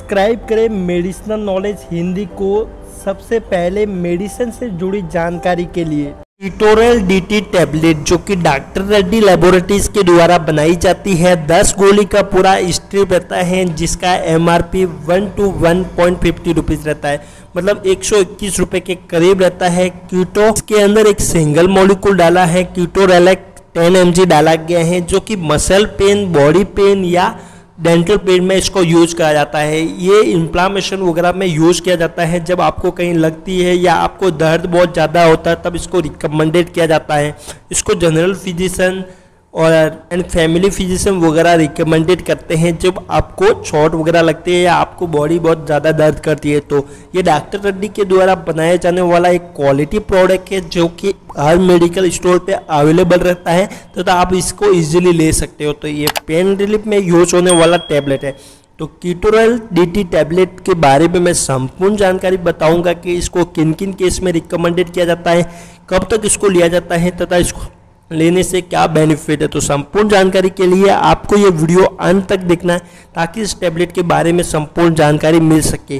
Subscribe करें medicinal knowledge Hindi को सबसे पहले मेडिसिन से जुड़ी जानकारी के लिए। कीटोरल DT टैबलेट जो कि डॉक्टर रेड्डी लैबोरेटरीज के द्वारा बनाई जाती है, 10 गोली का पूरा स्ट्रिप रहता है जिसका MRP 1 to 1.50 रुपीज़ रहता है, मतलब 121 रुपये के करीब रहता है। कीटो के अंदर एक सिंगल मॉलिक्यूल डाला है, कीटोरेलेक 10 mg डाला गया है, जो कि मसल पेन, बॉडी पेन या डेंटल पेन में इसको यूज किया जाता है। ये इन्फ्लामेशन वगैरह में यूज किया जाता है। जब आपको कहीं लगती है या आपको दर्द बहुत ज़्यादा होता है तब इसको रिकमेंडेड किया जाता है। इसको जनरल फिजिशियन और एंड फैमिली फिजिशियन वगैरह रिकमेंडेड करते हैं जब आपको चोट वगैरह लगती है या आपको बॉडी बहुत ज़्यादा दर्द करती है। तो ये डॉक्टर रेड्डी के द्वारा बनाया जाने वाला एक क्वालिटी प्रोडक्ट है जो कि हर मेडिकल स्टोर पे अवेलेबल रहता है तथा आप इसको इजीली ले सकते हो। तो ये पेन रिलीफ में यूज होने वाला टैबलेट है। तो कीटोरल DT टैबलेट के बारे में मैं संपूर्ण जानकारी बताऊंगा कि इसको किन किन केस में रिकमेंडेड किया जाता है, कब तक इसको लिया जाता है तथा इसको लेने से क्या बेनिफिट है। तो संपूर्ण जानकारी के लिए आपको ये वीडियो अंत तक देखना है ताकि इस टैबलेट के बारे में संपूर्ण जानकारी मिल सके।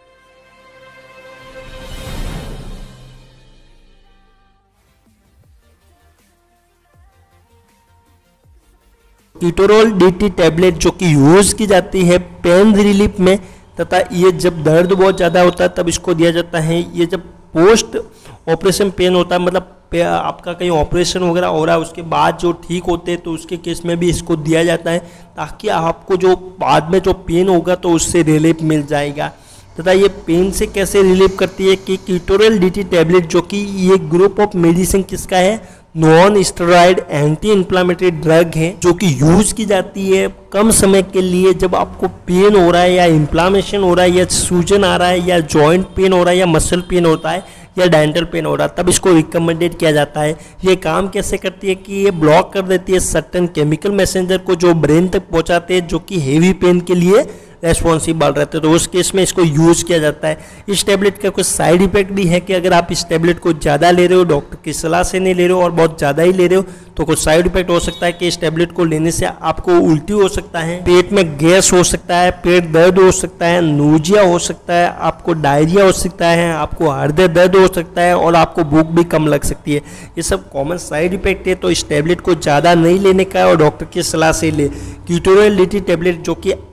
कीटोरल DT टैबलेट जो कि यूज की जाती है पेन रिलीफ में तथा ये जब दर्द बहुत ज़्यादा होता है तब इसको दिया जाता है। ये जब पोस्ट ऑपरेशन पेन होता है, मतलब आपका कहीं ऑपरेशन वगैरह हो रहा है उसके बाद जो ठीक होते हैं तो उसके केस में भी इसको दिया जाता है ताकि आपको जो बाद में जो पेन होगा तो उससे रिलीफ मिल जाएगा। तथा ये पेन से कैसे रिलीफ करती है कि कीटोरल DT टैबलेट जो कि ये ग्रुप ऑफ मेडिसिन किसका है, non steroid anti inflammatory drug है जो कि यूज की जाती है कम समय के लिए। जब आपको पेन हो रहा है या इन्फ्लामेशन हो रहा है या सूजन आ रहा है या जॉइंट पेन हो रहा है या मसल पेन होता है या डेंटल पेन हो रहा है तब इसको रिकमेंडेड किया जाता है। ये काम कैसे करती है कि ये ब्लॉक कर देती है सर्टेन केमिकल मैसेंजर को जो ब्रेन तक पहुंचाते हैं जो कि हेवी पेन के लिए रेस्पॉन्सिबल रहते हैं। तो उस केस में इसको यूज किया जाता है। इस टैबलेट का कुछ साइड इफेक्ट भी है कि अगर आप इस टैबलेट को ज़्यादा ले रहे हो, डॉक्टर की सलाह से नहीं ले रहे हो और बहुत ज़्यादा ही ले रहे हो तो कुछ साइड इफेक्ट हो सकता है कि इस टैबलेट को लेने से आपको उल्टी हो सकता है, पेट में गैस हो सकता है, पेट दर्द हो सकता है, नोजिया हो सकता है, आपको डायरिया हो सकता है, आपको हृदय दर्द हो सकता है और आपको भूख भी कम लग सकती है। ये सब कॉमन साइड इफेक्ट है। तो इस टैबलेट को ज़्यादा नहीं लेने का और डॉक्टर की सलाह से ले। कीटोरल DT टैबलेट जो कि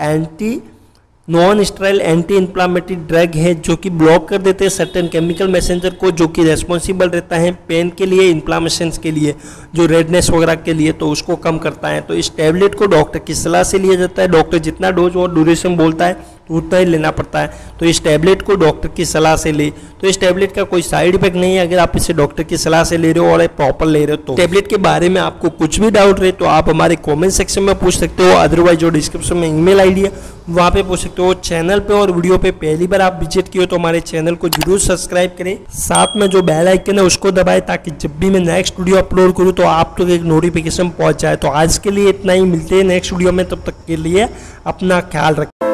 non steroid anti inflammatory drug है जो कि ब्लॉक कर देते हैं सर्टेन केमिकल मैसेंजर को जो कि रेस्पॉन्सिबल रहता है पेन के लिए, इन्फ्लामेशन के लिए, जो रेडनेस वगैरह के लिए, तो उसको कम करता है। तो इस टैबलेट को डॉक्टर की सलाह से लिया जाता है। डॉक्टर जितना डोज और ड्यूरेशन बोलता है तो उतना ही लेना पड़ता है। तो इस टैबलेट को डॉक्टर की सलाह से ले। तो इस टैबलेट का कोई साइड इफेक्ट नहीं है अगर आप इसे डॉक्टर की सलाह से ले रहे हो और प्रॉपर ले रहे हो। तो टैबलेट के बारे में आपको कुछ भी डाउट रहे तो आप हमारे कमेंट सेक्शन में पूछ सकते हो, अदरवाइज जो डिस्क्रिप्शन में ईमेल आईडी है वहाँ पे पूछ सकते हो। चैनल पे और वीडियो पे पहली बार आप विजिट किए हो तो हमारे चैनल को जरूर सब्सक्राइब करें, साथ में जो बेल आइकन है उसको दबाएं ताकि जब भी मैं नेक्स्ट वीडियो अपलोड करूँ तो आप तक एक नोटिफिकेशन पहुँच जाए। तो आज के लिए इतना ही, मिलते हैं नेक्स्ट वीडियो में, तब तक के लिए अपना ख्याल रखें।